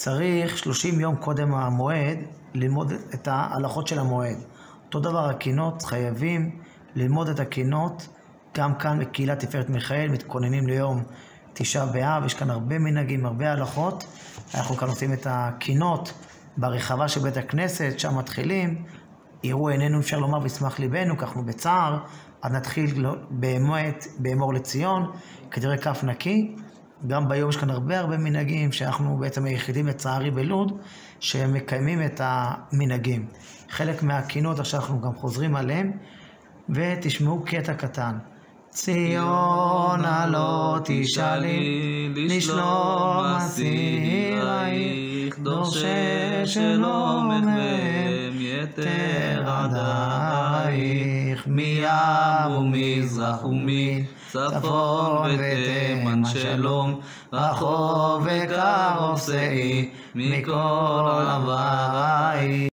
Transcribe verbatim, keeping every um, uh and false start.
צריך שלושים יום קודם המועד ללמוד את ההלכות של המועד. אותו דבר הקינות, חייבים ללמוד את הקינות. גם כאן בקהילת תפארת מיכאל מתכוננים ליום תשעה באב, יש כאן הרבה מנהגים, הרבה הלכות. אנחנו כאן עושים את הקינות ברחבה של בית הכנסת, שם מתחילים. יראו עינינו, אפשר לומר, וישמח ליבנו, כך אנחנו בצער, אז נתחיל באמת באמור לציון, כדברי כף נקי. גם ביום יש כאן הרבה הרבה מנהגים, שאנחנו בעצם היחידים לצערי בלוד, שמקיימים את המנהגים. חלק מהקינות עכשיו אנחנו גם חוזרים עליהם, ותשמעו קטע קטן. ציונה לא תשאלי לשלום אסירייך, דורשי שלומך והם יתר עדייך, מים ומזרח ומצפון ותימן שלום, רחוב וקרוב שאי מכל עברייך.